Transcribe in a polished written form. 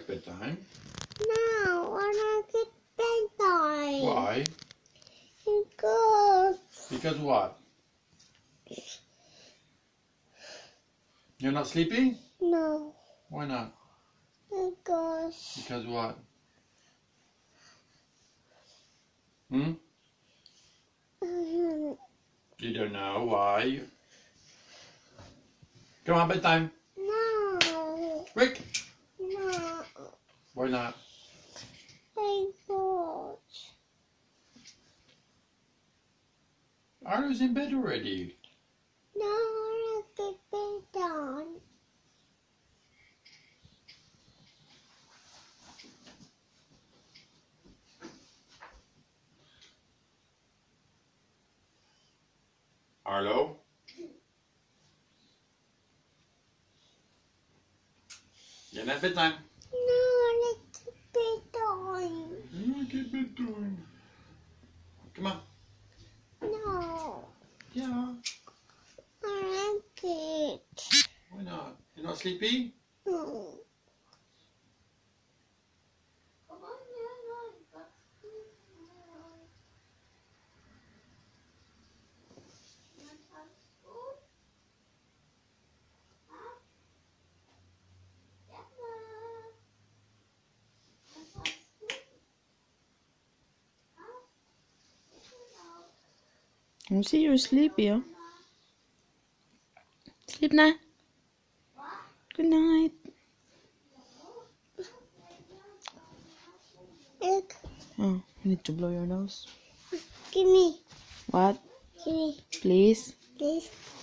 like bedtime. No, I don't get bedtime. Why? Because what? You're not sleepy? No, Why not? because Because what? Hmm? You don't know why? Come on, bedtime. no, Quick. no, Why not? because Arlo's in bed already. no, I don't get bedtime. Arlo? You're not bedtime. No, I don't get bedtime. You get bedtime. Come on. No, Yeah. I like it. Why not? You're not sleepy? No. I see you're sleepy, huh? Sleep now. Good night. Look, Oh, you need to blow your nose. give me, What? give me, Please? please.